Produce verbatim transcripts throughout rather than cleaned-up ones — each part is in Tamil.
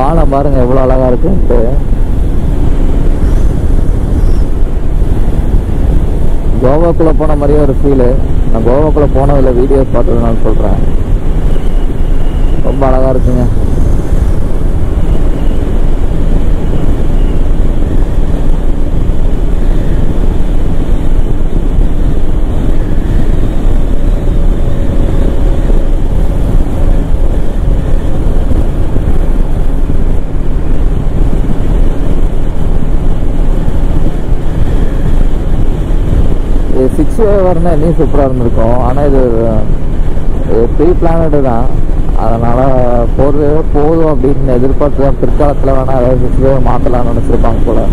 பாலம் பாருங்க எவ்வளோ அழகா இருக்குன்ட்டு. கோவாக்குள்ள போன மாதிரியே ஒரு ஃபீலு. நான் கோவாக்குள்ள போனதில்லை, வீடியோஸ் பார்த்ததுனால சொல்றேன். ரொம்ப அழகா இருக்குங்க. சிக்ஸ் வே வரணும் இன்னும் சூப்பராக இருந்திருக்கும். ஆனால் இது ப்ரீ பிளானடு தான், அதனால் போகிறது போதும் அப்படின்னு எதிர்பார்த்து தான் பிற்காலத்தில் வேணால் அதாவது சிக்ஸ் வே மாற்றலாம்னு நினச்சிருப்பாங்க போல.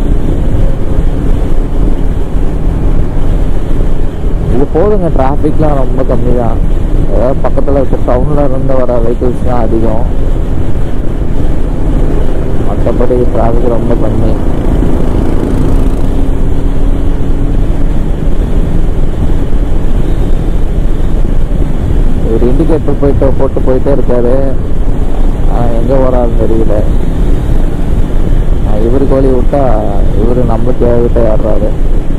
இது போதுங்க, டிராஃபிக்லாம் ரொம்ப கம்மி தான். ஏதாவது பக்கத்தில் இருக்க டவுனில் இருந்து வர வெஹிக்கிள்ஸ் தான் அதிகம், மற்றபடி டிராஃபிக் ரொம்ப கம்மி. ஒரு இண்டிகேட்டர் போயிட்டு போட்டு போயிட்டே இருக்காரு, எங்கே போறாருன்னு தெரியல. இவருக்கு வழி விட்டா இவரு நம்ம தேவைகிட்ட ஏறாரு.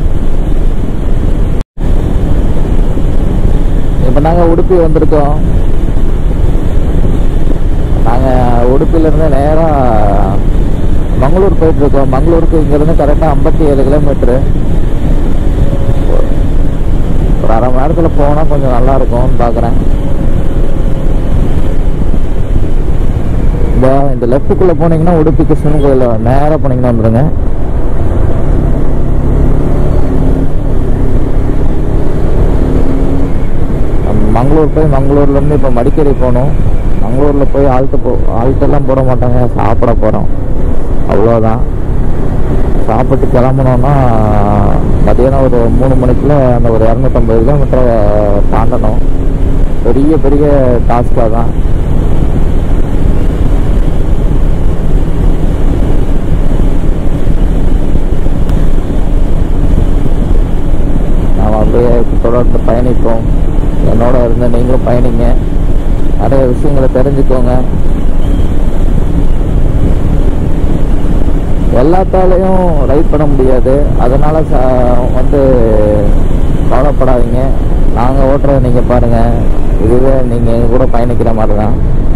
இப்போ நாங்கள் உடுப்பி வந்திருக்கோம். நாங்கள் உடுப்பிலேருந்து நேராக மங்களூர் போயிட்டு இருக்கோம். மங்களூருக்கு இங்கேருந்து கரெக்டாக ஐம்பத்தி ஏழு கிலோமீட்டரு. ஒரு அரை மணி நேரத்தில் போனால் கொஞ்சம் நல்லா இருக்கும்னு பார்க்குறேன். இந்த லெஃப்ட்டுக்குள்ளே போனீங்கன்னா உடுப்பி கிருஷ்ணன் கோயில் நேராக போனீங்கன்னா வந்துடுங்க. மங்களூர் போய் மங்களூர்லேருந்து இப்போ மடிக்கேரி போகணும். மங்களூரில் போய் ஆழ்த்து போ ஆழ்த்தெல்லாம் போட மாட்டாங்க, சாப்பிட போகிறோம் அவ்வளோதான். சாப்பிட்டு கிளம்புனோன்னா மதியானம் ஒரு மூணு மணிக்குள்ள அந்த ஒரு இரநூத்தம்பது கிலோமீட்டரை தாண்டணும். பெரிய பெரிய டாஸ்காக தான். நாம் அப்படியே தொடர்ந்து பயணிப்போம். என்னோட இருந்து நீங்களும் பயணிங்க, நிறைய விஷயங்களை தெரிஞ்சுக்கோங்க. எல்லாத்தாலையும் ரைட் பண்ண முடியாது, அதனால வந்து கவலைப்படாதீங்க. நாங்கள் ஓட்டுறதை நீங்கள் பாருங்கள், இதுவே நீங்கள் எங்கள் கூட பயணிக்கிற மாதிரி தான்.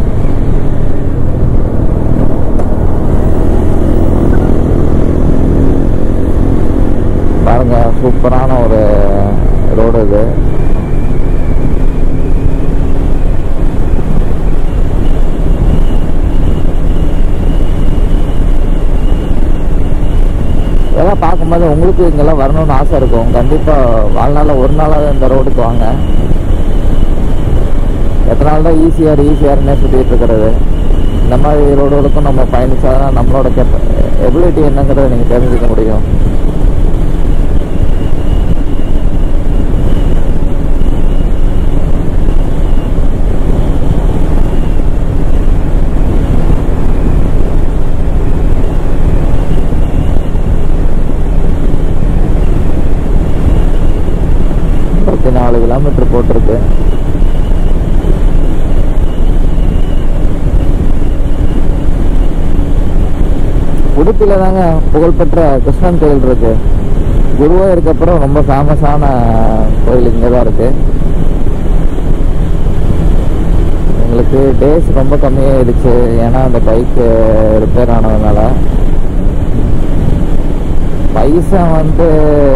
பாருங்க, சூப்பரான ஒரு ரோடு இது. இதெல்லாம் பார்க்கும்போது உங்களுக்கு இங்கெல்லாம் வரணும்னு ஆசை இருக்கும். கண்டிப்பாக வாழ்நாளில் ஒரு நாளாவது இந்த ரோடுக்கு வாங்க. எத்தனை நாள் தான் ஈஸியாக ஈஸியாருன்னே சுற்றிட்டு இருக்கிறது. இந்த மாதிரி ரோடுகளுக்கும் நம்ம பயணிச்சாதான் நம்மளோட கெப்ப எபிலிட்டி என்னங்கிறத நீங்கள் தெரிஞ்சுக்க முடியும். நாலு கிலோமீட்டர் போட்டிருக்கு. உடுப்பில தாங்க புகழ்பெற்ற கிருஷ்ணன் கோயில் இருக்கு. குருவாயூருக்கு அப்புறம் ரொம்ப ஃபேமஸான கோயில் இங்கே தான் இருக்கு. எங்களுக்கு டேஸ் ரொம்ப கம்மியாயிடுச்சு, ஏன்னா அந்த பைக்கு ரிப்பேர் ஆனதுனால. பைசா வந்து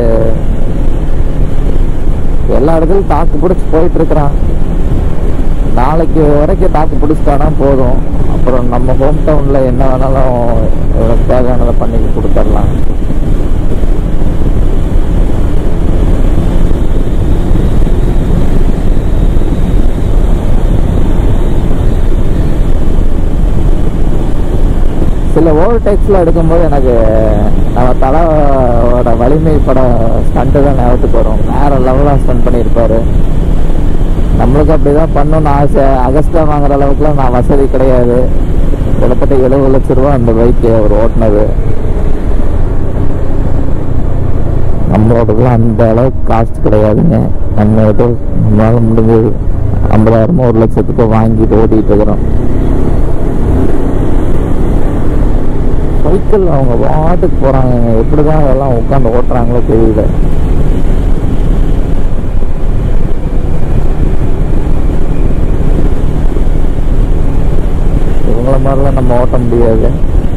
எல்லா இடத்துலையும் தாக்கு பிடிச்சி போயிட்டு இருக்கிறான். நாளைக்கு வரைக்கும் தாக்கு பிடிச்சிட்டானா போதும், அப்புறம் நம்ம ஹோம் டவுன்ல என்ன வேணாலும் தேவையானதை பண்ணி கொடுத்துடலாம். சில ஓவர்டேக்ஸ்ல எடுக்கும்போது எனக்கு நம்ம தலையோட வலிமை பட ஸ்டண்ட்டு தான் ஞாபகத்துக்கு வரும். வேற லெவலாக ஸ்டண்ட் பண்ணியிருப்பாரு. நம்மளுக்கு அப்படிதான் பண்ணணும்னு ஆசை. அகஸ்டா வாங்குற அளவுக்குலாம் நான் வசதி கிடையாது. கிட்டத்தட்ட எழுபது லட்சம் ரூபா அந்த பைக்கு அவர் ஓட்டினது. நம்மளோடதுலாம் அந்த அளவுக்கு காஸ்ட் கிடையாதுங்க. நம்ம ஏதோ நம்மளால முடிஞ்சது ஐம்பதாயிரமோ ஒரு லட்சத்துக்கோ வாங்கிட்டு ஓட்டிகிட்டு இருக்கிறோம். சைக்கிள் அவங்க பாட்டுக்கு போகிறாங்க. எப்படி தான் அதெல்லாம் உட்காந்து ஓட்டுறாங்களோ தெரியல. இவங்கள மாதிரிலாம் நம்ம ஓட்ட முடியாது.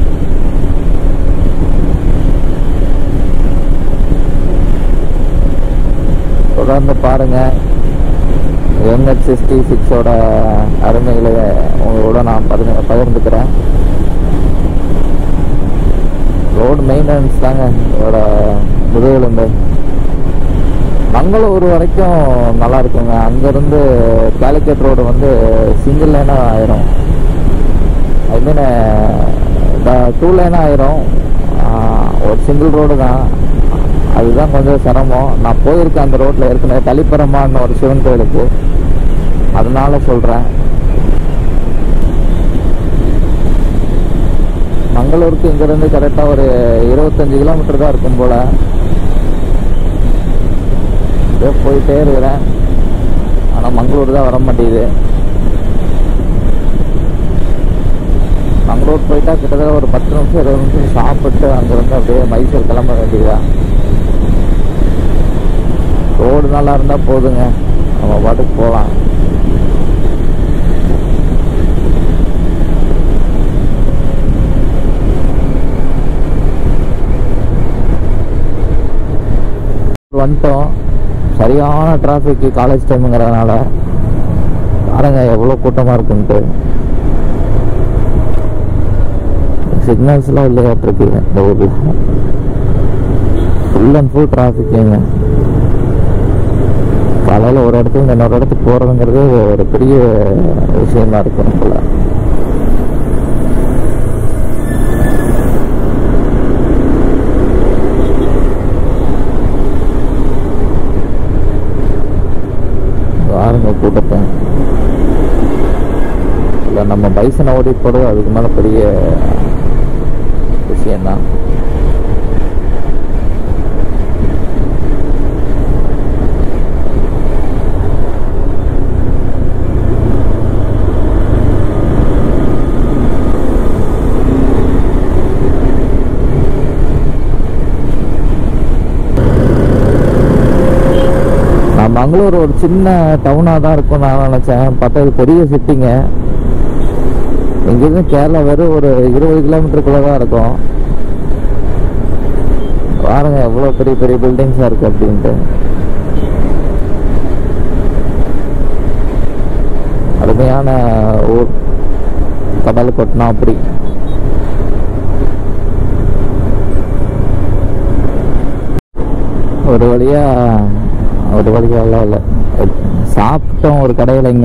தொடர்ந்து பாருங்க. எம்ஹெச் சிக்ஸ்டி சிக்ஸோட அருமைகளை உங்களோட நான் பகிர்ந்து பகிர்ந்துக்கிறேன். ரோடு மெயின்டெனன்ஸ் தாங்க இதோட முதுகெலும்பு. மங்களூர் வரைக்கும் நல்லா இருக்குங்க. அங்கேருந்து கேலிக்கட் ரோடு வந்து சிங்கிள் லைனாக ஆயிரும். ஐ மீன் டூ லைனாக ஆயிரும். ஒரு சிங்கிள் ரோடு தான். அதுதான் கொஞ்சம் சிரமம். நான் போயிருக்கேன் அந்த ரோட்டில் ஏற்கனவே, தளிப்பரமான ஒரு சிவன் கோயிலுக்கு. அதனால சொல்கிறேன். மங்களூருக்கு இங்கேருந்து கரெக்டாக ஒரு இருபத்தஞ்சி கிலோமீட்டர் தான் இருக்கும் போல். போயிட்டே இருக்கிறேன். ஆனால் மங்களூர் தான் வர மாட்டேங்குது. மங்களூர் போயிட்டா கிட்டத்தட்ட ஒரு பத்து நிமிஷம் இருபது நிமிஷம் சாப்பிட்டு அங்கேருந்து அப்படியே மைசூர் கிளம்ப வேண்டியதா. ரோடு நல்லா இருந்தால் போதுங்க, நம்ம பாட்டுக்கு போகலாம். வந்துட்டோம். சரியான டிராஃபிக் காலேஜ் டைமுங்கிறதுனால. பாருங்க எவ்வளோ கூட்டமாக இருக்குன்ட்டு. சிக்னல்ஸ்லாம் இல்லையாட்டிருக்கு இந்த ஊரில். ஃபுல் அண்ட் ஃபுல் டிராஃபிக்குங்க. காலையில் ஒரு இடத்துக்கு இன்னொரு இடத்துக்கு போகிறதுங்கிறது ஒரு பெரிய விஷயமா இருக்கும் போல. பாருங்க கூட்டத்தை. இல்லை நம்ம பைசனை ஓடி போடுறது அதுக்கு மேலே பெரிய விஷயம்தான். மங்களூர் ஒரு சின்ன டவுனாக தான் இருக்கும் நான் நினச்சேன். பார்த்தா இது பெரிய சிட்டிங்க. இங்கேருந்து கேரளா வெறும் ஒரு இருபது கிலோமீட்டருக்குள்ளே தான் இருக்கும். பாருங்க எவ்வளோ பெரிய பெரிய பில்டிங்ஸாக இருக்குது அப்படின்ட்டு. அருமையான ஊர். கடல் கொட்டினா அப்படி. ஒரு வழியா ஒரு வழியெல்லாம் இல்லை, சாப்பிட்டோம் ஒரு கடையில். இங்க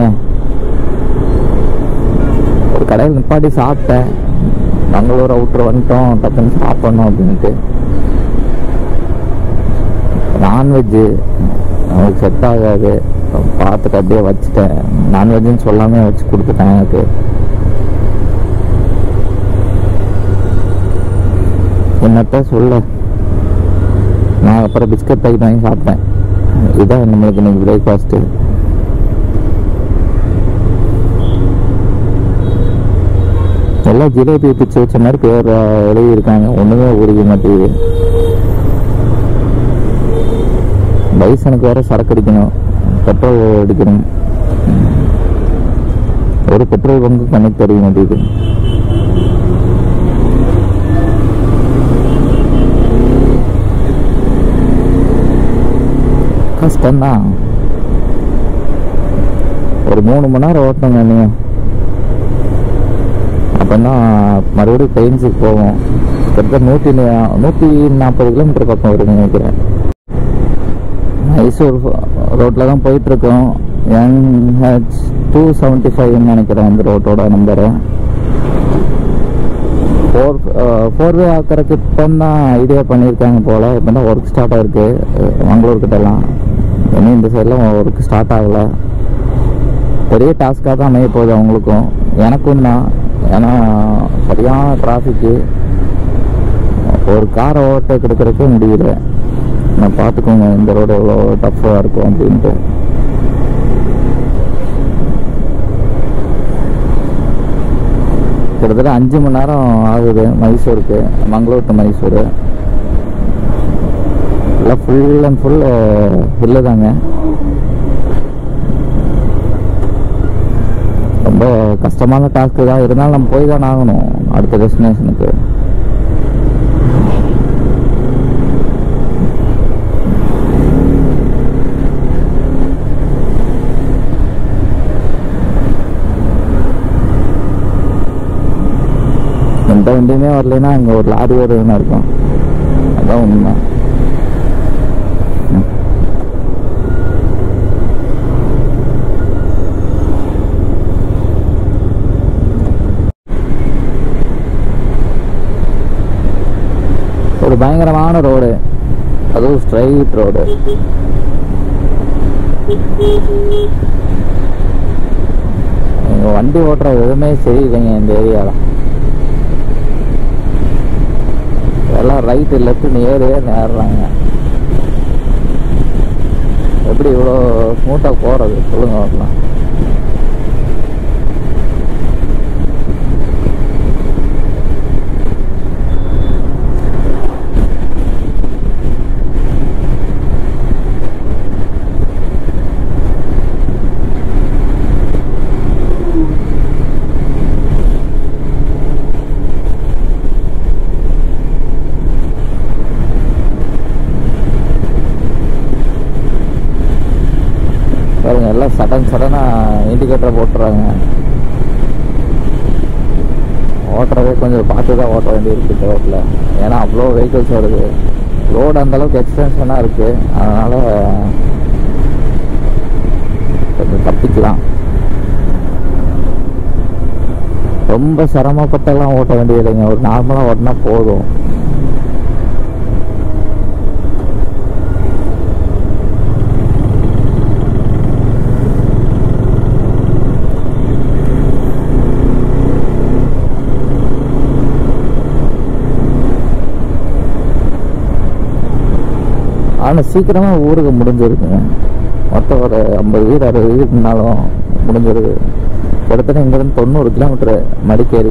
ஒரு கடையில் நிப்பாட்டி சாப்பிட்டேன். மங்களூர் அவுட்ரு வந்துட்டோம், டக்குன்னு சாப்பிட்ணும் அப்படின்ட்டு. நான்வெஜ்ஜு நமக்கு செட் ஆகாது பார்த்துட்டு அப்படியே வச்சுட்டேன். நான்வெஜ்ஜுன்னு சொல்லாமே வச்சு கொடுத்துட்டேன் எனக்கு. என்னத்த சொல்ல, நான் அப்புறம் பிஸ்கட் பாக்கெட் வாங்கி சாப்பிட்டேன். இதுதான் நம்மளுக்கு இன்னைக்கு பிரேக்ஃபாஸ்ட்டு. எல்லாம் ஜிலேபி பிச்சு வச்ச மாதிரி பேர் எழுதியிருக்காங்க. ஒன்றுமே உரிய மாட்டேங்குது. பைசனுக்கு வேற சரக்கு அடிக்கணும், பெட்ரோல் அடிக்கணும். ஒரு பெட்ரோல் பங்கு கணக்கு தெரிய மாட்டேங்குது. கஷ்டம்தான். ஒரு மூணு மணி நேரம் ஓட்டணுங்க நீங்க. அப்படின்னா மறுபடியும் ட்ரெயின்ஸுக்கு போவோம். கிட்டத்தட்ட நூற்றி நூற்றி நாற்பது கிலோமீட்டர் பக்கம் வருதுன்னு நினைக்கிறேன். மைசூர் ரோட்டில் தான் போயிட்டுருக்கோம். என்ஹெச் டூ செவன்ட்டி ஃபைவ்னு நினைக்கிறேன் இந்த ரோட்டோட நம்பரு. ஃபோர் ஃபோர் வே ஆக்கிறதுக்கு இப்போ தான் ஐடியா பண்ணியிருக்காங்க போல். இப்போ தான் ஒர்க் ஸ்டார்ட் ஆகிருக்கு மங்களூர் கிட்டலாம். இன்னும் இந்த சைடெலாம் ஒர்க் ஸ்டார்ட் ஆகலை. பெரிய டாஸ்க்காக தான் அமைய போகுது அவங்களுக்கும் எனக்கும் தான். ஏன்னா சரியான டிராஃபிக்கு. ஒரு காரை ஓட்ட கிடைக்கிறதுக்கே முடியல. நான் பார்த்துக்கோங்க இந்த ரோடு எவ்வளோ டஃப்பாக இருக்கும் அப்படின்ட்டு. கிட்டத்தட்ட அஞ்சு மணி நேரம் ஆகுது மைசூருக்கு, மங்களூர் டு மைசூர். எல்லாம் ஃபுல் அண்ட் ஃபுல் ஹில்லு தாங்க. ரொம்ப கஷ்டமான டாஸ்க்கு தான், இருந்தாலும் நம்ம போய் தான் ஆகணும் அடுத்த டெஸ்டினேஷனுக்கு. எந்த வண்டியுமே வரலைன்னா அங்கே ஒரு லாரி வருதுன்னு இருக்கும். அதான் உண்மை. ஒரு பயங்கரமான ரோடு, அதுவும் ஸ்ட்ரைட் ரோடு. இங்கே வண்டி ஓட்டுற எதுவுமே சரியில்லைங்க இந்த ஏரியாவில். எல்லாம் ரைட்டு லெஃப்ட் நேரையே நேர்றாங்க. எப்படி இவ்வளோ ஸ்மூத்தாக போகிறது சொல்லுங்க பார்க்கலாம். பாருங்க, எல்லாம் சடன் சடனாக இண்டிகேட்டரை போட்டுறாங்க. ஓட்டுறதே கொஞ்சம் பார்த்து தான் ஓட்ட வேண்டியிருக்கு இந்த ரோட்டில். ஏன்னா அவ்வளோ வெஹிக்கிள்ஸ் வருது. ரோடு அந்தளவுக்கு எக்ஸ்டென்ஷனாக இருக்குது, அதனால் கொஞ்சம் தப்பிக்கலாம். ரொம்ப சிரமப்பட்டெல்லாம் ஓட்ட வேண்டியதில்லைங்க, ஒரு நார்மலாக ஓட்டினா போதும். ஆனால் சீக்கிரமாக ஊருக்கு முடிஞ்சிருக்குங்க. மொத்தம் ஒரு ஐம்பது வீடு அறுபது வீடுனாலும் முடிஞ்சிருக்கு. கிட்டத்தட்ட இங்கேருந்து தொண்ணூறு கிலோமீட்டரு மடிக்கேரி.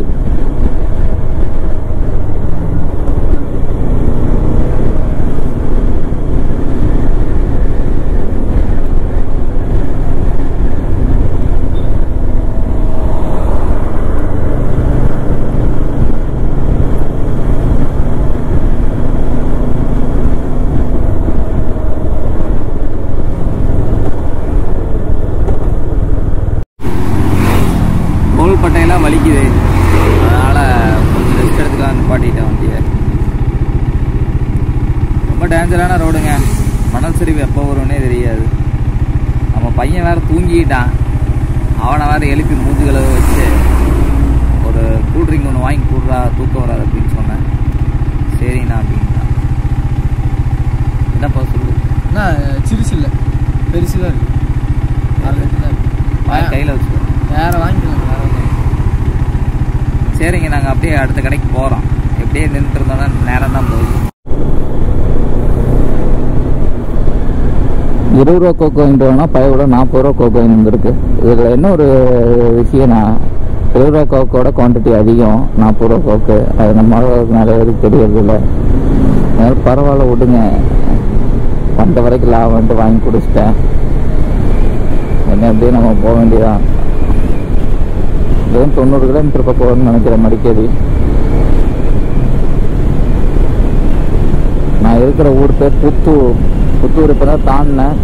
பட்டையெல்லாம் வலிக்குது, அதனால் கொஞ்சம் ரெஸ்ட் எடுத்துக்கலாம் நிப்பாட்டிட்டேன் வண்டியை. ரொம்ப டேஞ்சரான ரோடுங்க. மணல் சரிவு எப்போ வரும்னே தெரியாது. நம்ம பையன் வேறு தூங்கிட்டான், அவனை வேறு எழுப்பி மூஞ்சுகளை வச்சு ஒரு கூல்ட்ரிங்க் ஒன்று வாங்கி கூடுறா, தூக்கம் வராது அப்படின்னு சொன்னேன். சரிண்ணா அப்படின்னா. என்னப்பா சொல்லு? அண்ணா சிறுசு இல்லை, பெருசு தான் இருக்குது. அரை லிட்டர் தான் இருக்குது. கையில் வச்சுக்கோ, வேறு வாங்கிக்கலாம். சரிங்க, நாங்கள் அப்படியே அடுத்த கடைக்கு போகிறோம். எப்படியே நின்றுட்டு இருந்தோம்னா நேரம் தான் போகுது. இருபது ரூபா கோகோ வாங்கிட்டு வாங்கினா பையோட நாற்பது ரூபா கோகோ வந்துருக்கு. இதில் என்ன ஒரு விஷயம்னா, இருபது ரூபா கோக்கோட குவான்டிட்டி அதிகம், நாற்பது ரூபா கோக்கு. அது நம்ம நிறைய பேருக்கு தெரியறது இல்லை. அதனால பரவாயில்ல விடுங்க, வந்த வரைக்கும் லாபம்ட்டு வாங்கி குடிச்சிட்டேன். என்ன எப்படியே நம்ம போக வேண்டியதான். வெறும் தொண்ணூறு கிலோமீட்டர் பக்கம் வரும்னு நினைக்கிறேன் மடிக்கேரி. நான் இருக்கிற ஊர் பேர் புத்தூர். புத்தூர் இப்போ தான் தாண்டினேன்.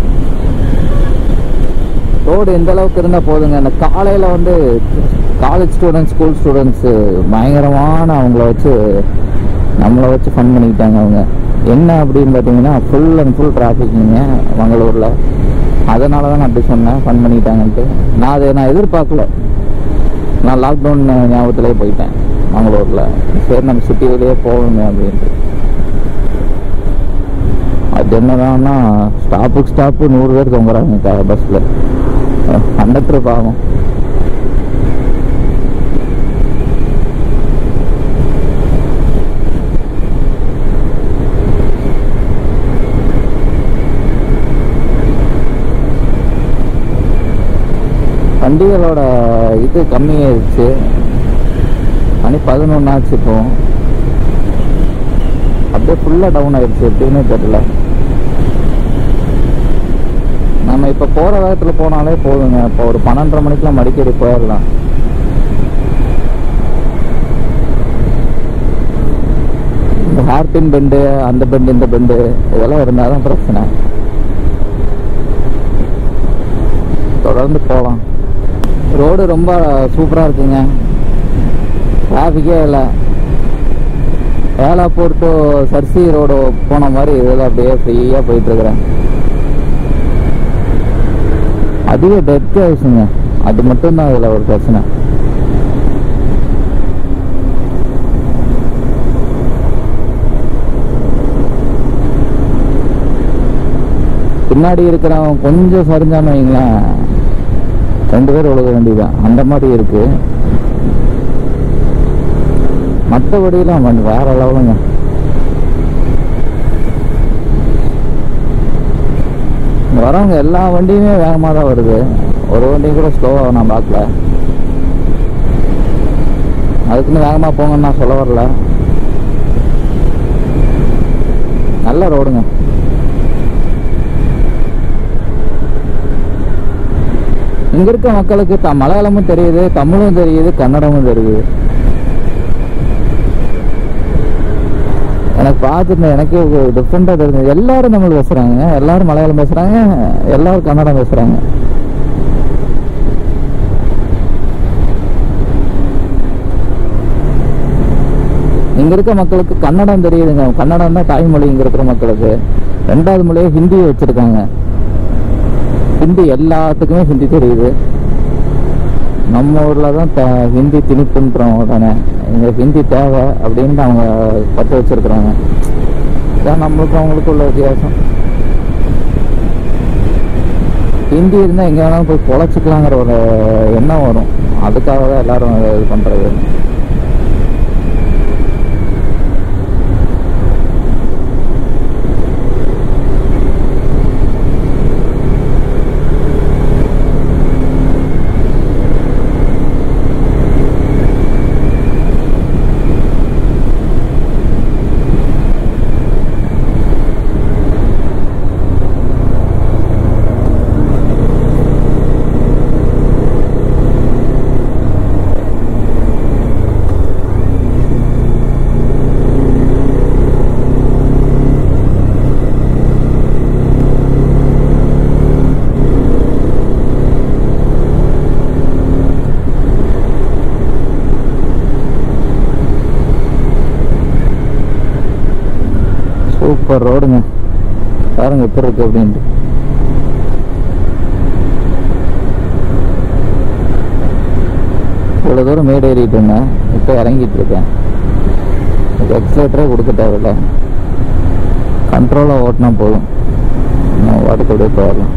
ரோடு எந்த அளவுக்கு இருந்தால் போதுங்க. இந்த காலையில் வந்து காலேஜ் ஸ்டூடெண்ட்ஸ், ஸ்கூல் ஸ்டூடெண்ட்ஸு பயங்கரமான அவங்கள வச்சு நம்மளை வச்சு ஃபன் பண்ணிக்கிட்டாங்க அவங்க. என்ன அப்படின்னு பார்த்தீங்கன்னா, ஃபுல் அண்ட் ஃபுல் டிராஃபிக்குங்க மங்களூரில். அதனால தான் நான் அப்படி சொன்னேன், ஃபன் பண்ணிக்கிட்டாங்கன்ட்டு. நான் அதை நான் எதிர்பார்க்கல. நான் லாக்டவுன் ஞாபகத்திலே போயிட்டேன் மங்களூரில். சரி நம்ம சிட்டியிலேயே போகணுமே அப்படின்ட்டு. அது என்னதான்னா, ஸ்டாப்புக்கு ஸ்டாப்பு நூறு பேர் தொங்குறாங்க பஸ்ஸில். கண்டக்டர் பாவம். வண்டிகளோட இது கம்மியாயிடுச்சு. மணி பதினொன்று ஆச்சு. இப்போ அப்படியே ஃபுல்லாக டவுன் ஆயிடுச்சு, எப்படின்னே தெரியல. நம்ம இப்போ போகிற வேகத்தில் போனாலே போதுங்க. இப்போ ஒரு பன்னெண்டரை மணிக்கெலாம் மடிக்கேரி போயிடலாம். இந்த ஹேர்பின் பெண்டு, அந்த பெண்டு, இந்த பெண்டு இதெல்லாம் இருந்தால் தான் பிரச்சனை. தொடர்ந்து போகலாம். ரோடு ரொம்ப சூப்பராக இருக்குங்க, டிராஃபிக்கே இல்லை. ஏலாப்பூர் டு சர்சி ரோடு போன மாதிரி இதில் அப்படியே ஃப்ரீயாக போயிட்டுருக்குறேன். அதிக டெத் ஆயிடுச்சுங்க, அது மட்டும்தான் இதில் ஒரு பிரச்சனை. பின்னாடி இருக்கிறவன் கொஞ்சம் சரிஞ்சான்னு வைங்களேன், ரெண்டு பேர் ஒழுக வேண்டியதான், அந்த மாதிரி இருக்கு. மற்றபடியெல்லாம் வேற லெவலுங்க. வரவங்க எல்லா வண்டியுமே வேகமாக தான் வருது, ஒரு வண்டியும் கூட ஸ்லோவாக நான் பார்க்கல. அதுக்குன்னு வேகமாக போங்கன்னு நான் சொல்ல வரல. நல்ல ரோடுங்க. இங்க இருக்க மக்களுக்கு த மலையாளமும் தெரியுது, தமிழும் தெரியுது, கன்னடமும் தெரியுது. எனக்கு பார்த்துட்டு எனக்கு டிஃப்ரெண்டாக தெரிஞ்சது. எல்லாரும் தமிழ் பேசுகிறாங்க, எல்லாரும் மலையாளம் பேசுகிறாங்க, எல்லாரும் கன்னடம் பேசுகிறாங்க. இங்கே இருக்க மக்களுக்கு கன்னடம் தெரியுதுங்க. கன்னடம் தான் தாய்மொழி இங்கே இருக்கிற மக்களுக்கு. ரெண்டாவது மொழியை ஹிந்தியை வச்சுருக்காங்க. ஹிந்தி எல்லாத்துக்குமே ஹிந்தி தெரியுது. நம்ம ஊரில் தான் த ஹிந்தி திணிப்புன்றோம் உடனே. இங்கே ஹிந்தி தேவை அப்படின்னு அவங்க பற்ற வச்சுருக்குறாங்க. இதான் நம்மளுக்கு அவங்களுக்கு உள்ள வித்தியாசம். ஹிந்தி இருந்தால் எங்கே வேணாலும் போய் பொழைச்சிக்கலாங்கிற ஒரு எண்ணம் வரும். அதுக்காக தான் எல்லாரும் இது பண்ணுறது. சூப்பர் ரோடுங்க, பாருங்க எப்படி இருக்கு அப்படின்ட்டு. இவ்வளோ தூரம் மேடு ஏறிட்டு இருந்தேன், இப்போ இறங்கிட்டு இருக்கேன். எக்ஸலேட்டரே கொடுக்க தேவையில்ல, கண்ட்ரோலாக ஓட்டினா போதும், நான் வாட்டுக்கு அப்படியே போயிடலாம்.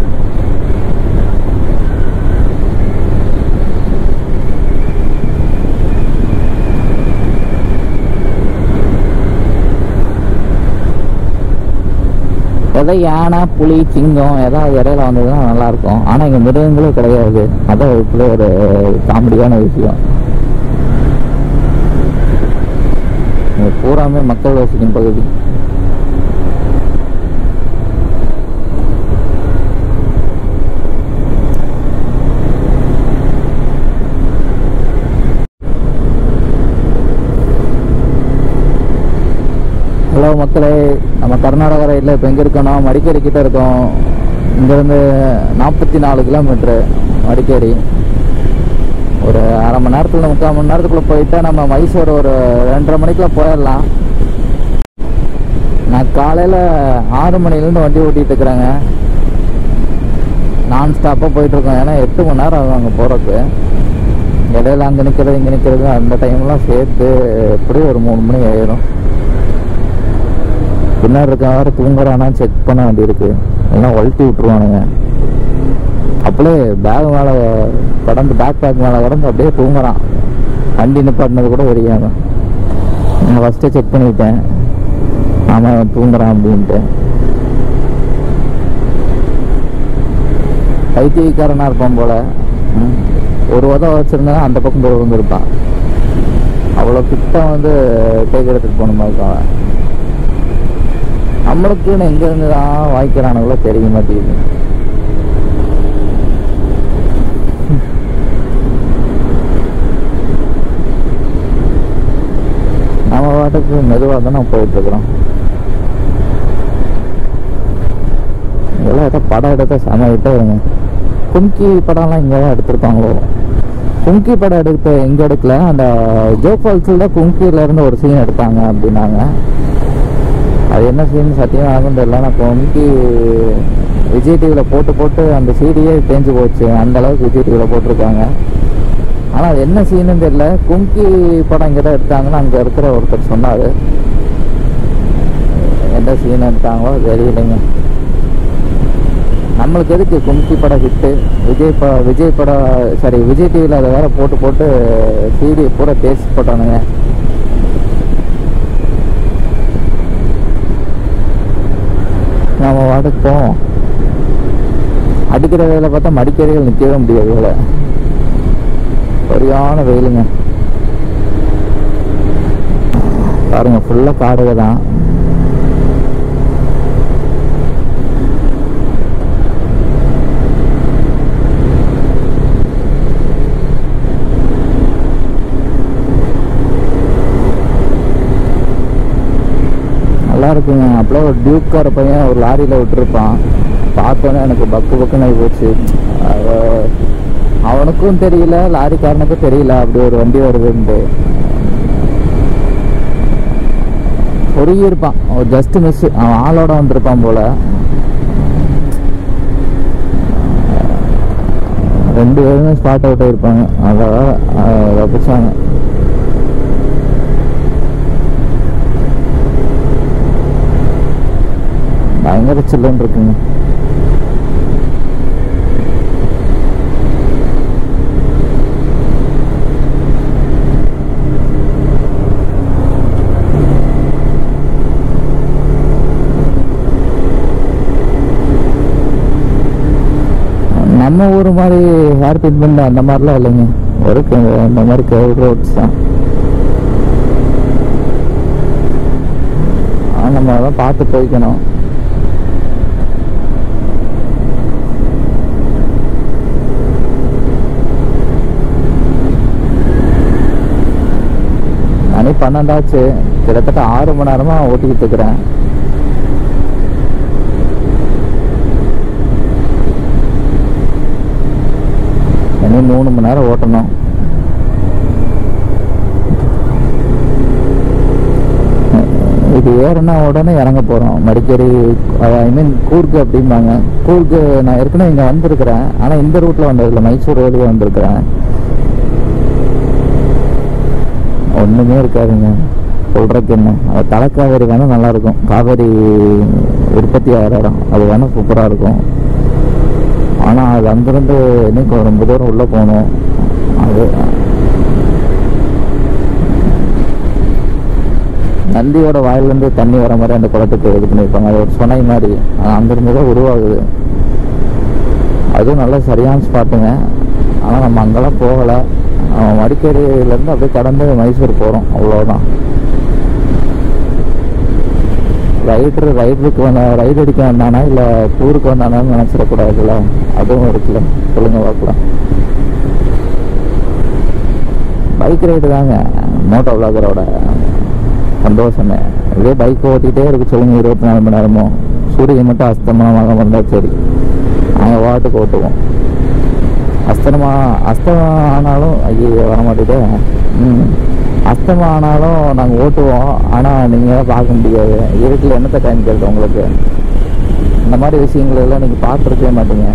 எதை யானை, புலி, சிங்கம் ஏதாவது இடையில வந்ததுன்னா நல்லாயிருக்கும். ஆனால் இங்கே மிருகங்களே கிடையாது. அதான் இதுக்குள்ளே ஒரு காமெடியான விஷயம். இங்கே பூராமே மக்கள் வசிக்கும் பகுதி. ஹலோ மக்களே, நம்ம கர்நாடகா ரயிலில் இப்போ எங்கே இருக்கோம்? மடிக்கேரி கிட்டே இருக்கோம். இங்கேருந்து நாற்பத்தி நாலு கிலோமீட்ரு மடிக்கேரி. ஒரு அரை மணி நேரத்தில் முக்கால் மணி நேரத்துக்குள்ளே போயிட்டா நம்ம மைசூர் ஒரு ரெண்டரை மணிக்குள்ளே போயிடலாம். நான் காலையில் ஆறு மணிலேருந்து வண்டி ஓட்டிகிட்டு இருக்கிறேங்க. நான் ஸ்டாப்பாக போயிட்டுருக்கோம். ஏன்னா எட்டு மணி நேரம் ஆகும் அங்கே போகிறதுக்கு. இடையில அங்கே நிற்கிறது இங்கே நிற்கிறது அந்த டைம்லாம் சேர்த்து எப்படியும் ஒரு மூணு மணி ஆயிரும். பின்னாடி இருக்க வேறு தூங்குறானா செக் பண்ண வேண்டியிருக்கு, எல்லாம் வழுத்தி விட்டுருவானுங்க. அப்படியே பேக் மேலே கடந்து பேக் பேக் மேலே கடந்து அப்படியே தூங்குறான். வண்டி நிப்பாட்டினது கூட தெரியாம நான் ஃபஸ்ட்டே செக் பண்ணிவிட்டேன், ஆமாம் தூங்குறான் அப்படின்ட்டு. பைத்தியக்காரனாக இருப்பான் போல். ஒரு உதவ வச்சுருந்தா அந்த பக்கம் போய் விழுந்துருப்பான். அவ்வளோ கிட்ட வந்து டேக் எடுத்துகிட்டு போன மாதிரி இருக்கான். நம்மளுக்குன்னு எங்கேருந்து தான் வாய்க்கிறானுங்களோ தெரிய மாட்டேங்குது. நம்ம பாட்டுக்கு மெதுவாக தான் நம்ம போயிட்டுருக்குறோம். இதெல்லாம் ஏதோ படம் எடுத்த செம இருங்க. கும்கி படம்லாம் இங்கே தான் எடுத்திருப்பாங்களோ. கும்கி படம் எடுத்த எங்கே எடுக்கல, அந்த ஜோக் ஃபால்ஸில் தான் கும்கியிலேருந்து ஒரு சீன் எடுத்தாங்க அப்படின்னாங்க. அது என்ன சீன் சத்தியமாக ஆகும் தெரியல. நான் கும்கி விஜய் டிவியில் போட்டு போட்டு அந்த சீடியே தேஞ்சு போச்சு, அந்த அளவுக்கு விஜய் டிவியில் போட்டிருக்காங்க. ஆனால் அது என்ன சீனுன்னு தெரியல. கும்கி படம் இங்கே தான் எடுத்தாங்கன்னு அங்கே இருக்கிற ஒருத்தர் சொன்னார். எந்த சீன் எடுத்தாங்களோ தெரியலைங்க. நம்மளுக்கு எதுக்கு கும்கி படம் ஹிட்டு, விஜய் ப விஜய் படம் சாரி விஜய் டிவியில் அதை வேற போட்டு போட்டு சீடி பூரா தேய்ச்சி போட்டானுங்க. நம்ம வாடகை போவோம். அடிக்கிற வேலை பார்த்தா மடிக்கரைகள் நிற்கவே முடியாது. வேலை சரியான வெயிலுங்க. பாருங்க ஃபுல்லாக காடுக தான். நல்லா இருக்குங்க. அப்படியே ஒரு டியூக்கார பையன் ஒரு லாரியில் விட்டுருப்பான். பார்த்தோன்னே எனக்கு பக்கு பக்குன்னு ஆகி போச்சு. அவனுக்கும் தெரியல, லாரிக்காரனுக்கும் தெரியல அப்படி ஒரு வண்டி வருதுன்ட்டு. பொறுகி இருப்பான், ஒரு ஜஸ்ட் மிஸ். அவன் ஆளோட வந்திருப்பான் போல. ரெண்டு பேருமே ஸ்பாட் அவுட் ஆகிருப்பாங்க. அதான் தப்பிச்சாங்க. பயங்கர சில்லுன்னு இருக்குங்க. நம்ம ஊர் மாதிரி ஹேர் பின் பண்ண அந்த மாதிரிலாம் இல்லைங்க. ஒரு இந்த மாதிரி கேவ் ரோட்ஸ் தான். நம்ம அதெல்லாம் பார்த்து போய்க்கணும். மணி பன்னெண்டாச்சு. கிட்டத்தட்ட ஆறு மணி நேரமா ஓட்டிக்கிட்டு இருக்கிறேன். மணி மூணு மணி நேரம் ஓட்டணும். இது ஏறுனா உடனே இறங்க போகிறோம். மடிக்கேரி ஐ மீன் கூர்க்கு அப்படிம்பாங்க. கூர்க்கு நான் ஏற்கனவே இங்கே வந்திருக்கிறேன். ஆனால் இந்த ரூட்டில் வந்ததில்லை, மைசூர் வழியாக வந்திருக்கிறேன். ஒன்றுமே இருக்காதுங்க சொல்கிறதுக்கு. என்ன அது தலைக்காவேரி வேணால் நல்லாயிருக்கும். காவேரி உற்பத்தி ஆகிற இடம் அது வேணால் சூப்பராக இருக்கும். ஆனால் அது அங்கேருந்து இன்னும் ரொம்ப தூரம் உள்ளே போகணும். அது நந்தியோட வாயிலேருந்து தண்ணி வர மாதிரி அந்த குளத்துக்கு இது பண்ணியிருப்பாங்க. அது ஒரு சுனை மாதிரி அங்கேருந்து தான் உருவாகுது. அதுவும் நல்லா சரியான ஸ்பாட்டுங்க. ஆனால் நம்ம அங்கெல்லாம் போகலை. மடிக்கேரியிலேருந்து அப்படியே கடந்து மைசூர் போகிறோம், அவ்வளோதான். ரைடரு ரைடருக்கு வந்த ரைடு அடிக்க வந்தானா இல்லை டூருக்கு வந்தானான்னு நினச்சிடக்கூடாதுல்ல. அதுவும் இருக்குல்ல. சொல்லுங்க பார்க்கலாம். பைக் ரைடு தாங்க மோட்டோ விளாகரோட சந்தோஷமே. இதே பைக் ஓட்டிகிட்டே இருக்கு சொல்லுங்க இருபத்தி நாலு மணி நேரமும். சூரியன் மட்டும் அஸ்தமனமாக வந்தால் சரி, நாங்கள் வாட்டுக்கு ஓட்டுவோம். அஸ்தமா அஸ்தமம் ஆனாலும் ஐயோ வரமாட்டேதே. ம் அஸ்தமம் ஆனாலும் நாங்கள் ஓட்டுவோம். ஆனால் நீங்கள் பார்க்க முடியாது. இருட்டில் என்னத்தை காமிக்கிறது உங்களுக்கு? இந்த மாதிரி விஷயங்கள் எல்லாம் நீங்கள் பார்த்துருக்கவே மாட்டீங்க.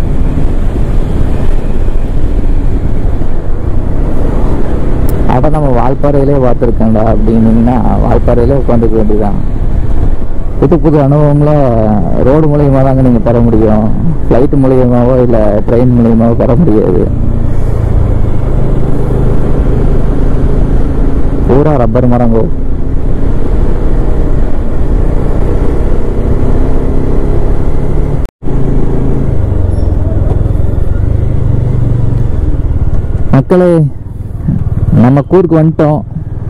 அதை நம்ம வால்பாறையிலே பார்த்துருக்கேன்டா அப்படின்னா வால்பாறையிலே உட்காந்துக்க வேண்டியதான். புது புது அனுபவங்களை ரோடு மூலியமாக தாங்க நீங்கள் பெற முடியும். ஃப்ளைட்டு மூலியமாவோ இல்லை ட்ரெயின் மூலியமாவோ பெற முடியாது. பூரா ரப்பர் மரங்கோ. மக்களே நம்ம கூருக்கு வந்துட்டோம்.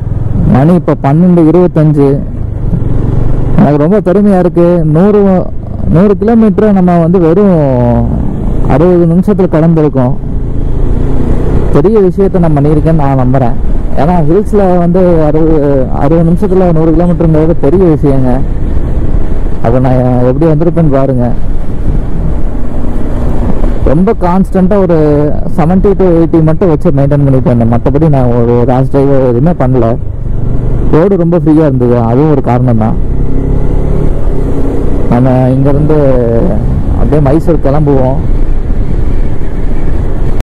மணி இப்போ பன்னெண்டு இருபத்தஞ்சு. எனக்கு ரொம்ப பெருமையாக இருக்குது. நூறு நூறு கிலோமீட்டரை நம்ம வந்து வெறும் அறுபது நிமிஷத்தில் கடந்திருக்கோம். பெரிய விஷயத்த நான் பண்ணியிருக்கேன்னு நான் நம்புகிறேன். ஏன்னா ஹில்ஸில் வந்து அறுபது அறுபது நிமிஷத்தில் நூறு கிலோமீட்டருங்கிறது பெரிய விஷயங்க. அதை நான் எப்படி வந்திருப்பேன்னு பாருங்கள். ரொம்ப கான்ஸ்டண்ட்டாக ஒரு செவன்ட்டி டு எயிட்டி மட்டும் வச்சு மெயின்டைன் பண்ணிட்டு வந்தேன். மற்றபடி நான் ஒரு ரேஷ் டிரைவ் எதுவுமே பண்ணல. ரோடு ரொம்ப ஃப்ரீயாக இருந்தது, அதுவும் ஒரு காரணம் தான். நம்ம இங்கேருந்து அப்படியே மைசூர் கிளம்புவோம்.